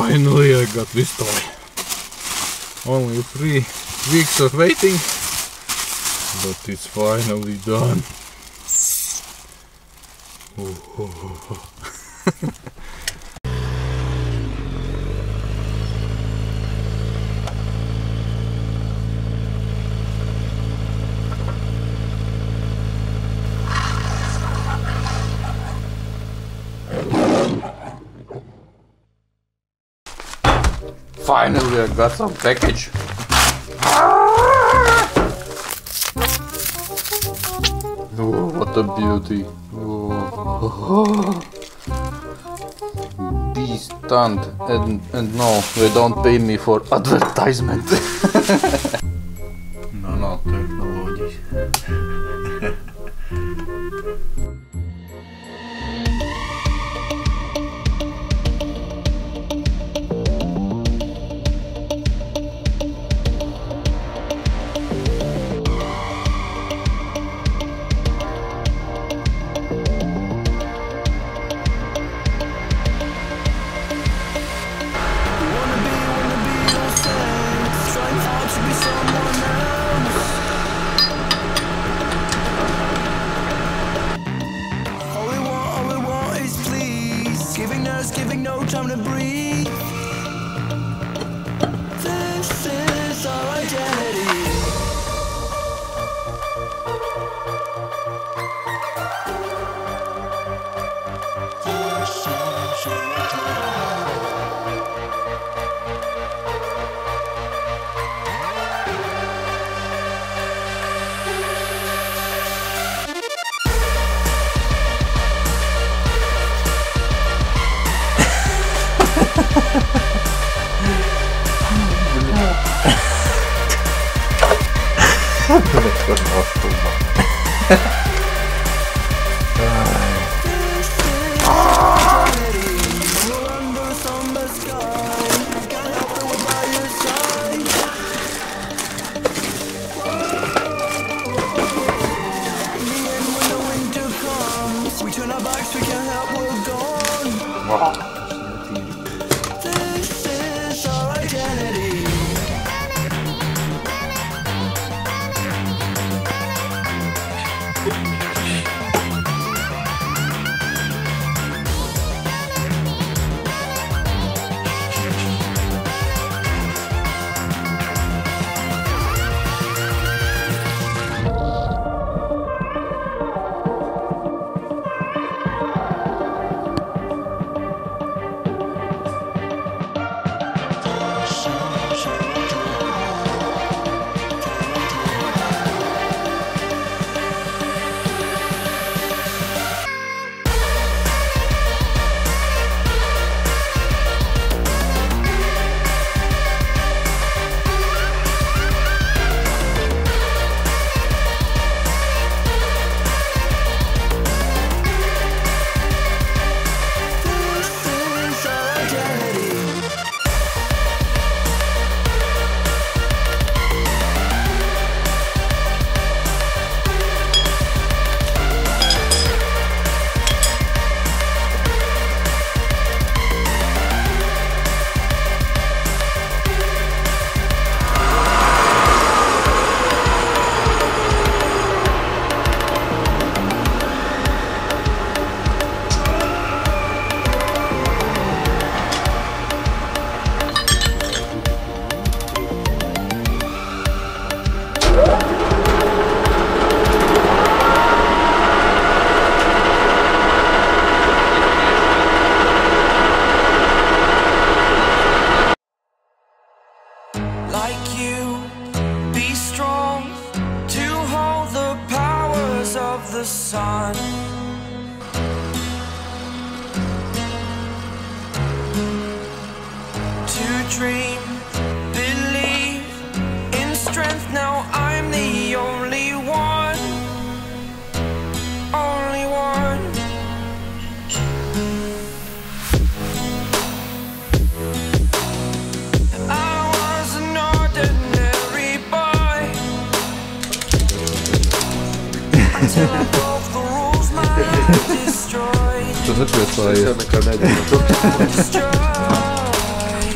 Finally I got this toy. Only 3 weeks of waiting, but it's finally done. Finally I got some package. Oh, what a beauty. Oh. Be stunned and no, they don't pay me for advertisement. Nanotechnologies. Giving no time to breathe. This is our identity. We turn our backs, we can't help, we're gone. This is our identity. Like you, be strong to hold the powers of the sun. To dream, believe in strength. Now I'm the only one, only one. Что за песня?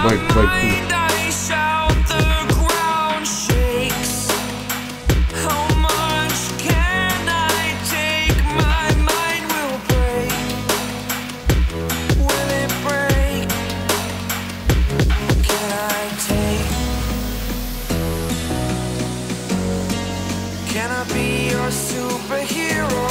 bike food. I shout, the ground shakes. How much can I take? My mind will break. Will it break? Can I take? Can I be your superhero?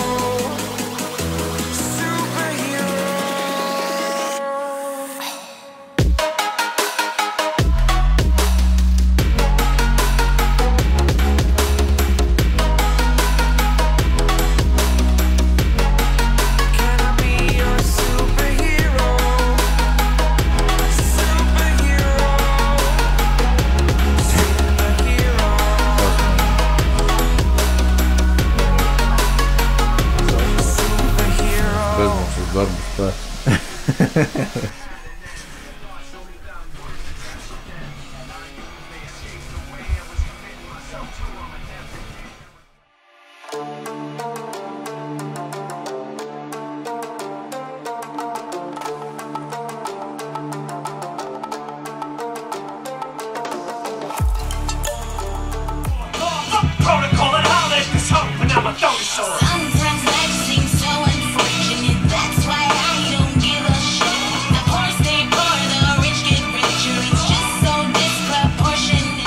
Protocol and how there's this hope, and I'm a dinosaur. Sometimes life seems so unfortunate. That's why I don't give a shit. The poor stay poor, the rich get richer. It's just so disproportionate.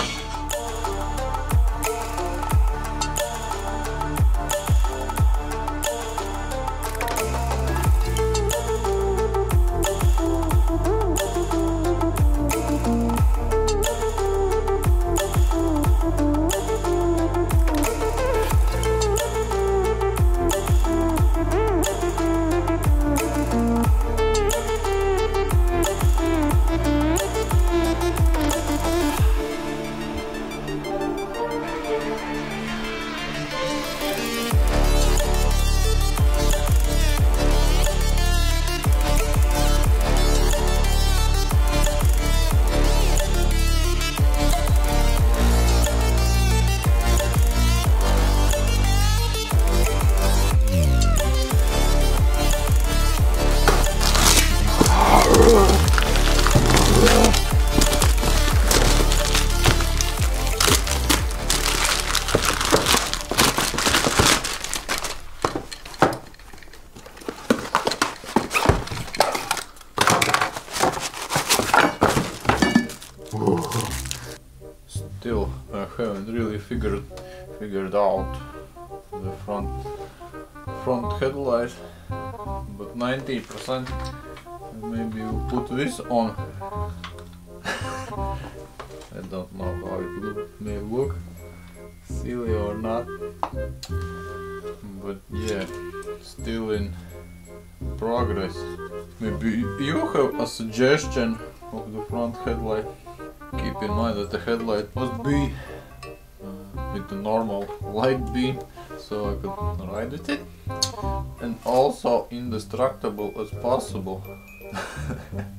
Still, I haven't really figured out the front headlight, but 90%. Maybe we'll put this on. I don't know how it may look, silly or not, but yeah, still in progress. Maybe you have a suggestion of the front headlight. Keep in mind that the headlight must be with the normal light beam, so I could ride with it, and also indestructible as possible.